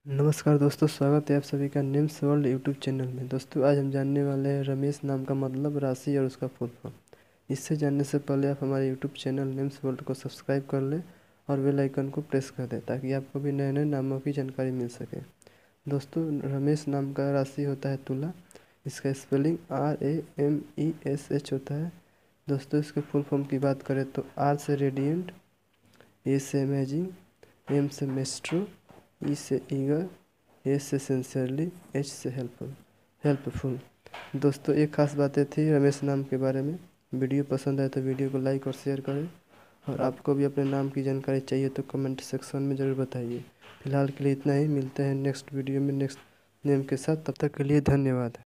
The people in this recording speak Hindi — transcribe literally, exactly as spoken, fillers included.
नमस्कार दोस्तों, स्वागत है आप सभी का निम्स वर्ल्ड यूट्यूब चैनल में। दोस्तों आज हम जानने वाले हैं रमेश नाम का मतलब, राशि और उसका फुल फॉर्म। इससे जानने से पहले आप हमारे यूट्यूब चैनल निम्स वर्ल्ड को सब्सक्राइब कर लें और बेल आइकन को प्रेस कर दें ताकि आपको भी नए नए नामों की जानकारी मिल सके। दोस्तों रमेश नाम का राशि होता है तुला। इसका spelling R A M E S H होता है। दोस्तों इसके फुल फॉर्म की बात करें तो आर से रेडियंट, ए से अमेजिंग, एम से मेस्ट्रो, ई से ईगर, ए से सिंसियरली, एच से हेल्पफुल हेल्पफुल दोस्तों ये खास बातें थी रमेश नाम के बारे में। वीडियो पसंद आए तो वीडियो को लाइक और शेयर करें, और आपको भी अपने नाम की जानकारी चाहिए तो कमेंट सेक्शन में ज़रूर बताइए। फिलहाल के लिए इतना ही, मिलते हैं नेक्स्ट वीडियो में नेक्स्ट नेम के साथ। तब तक के लिए धन्यवाद।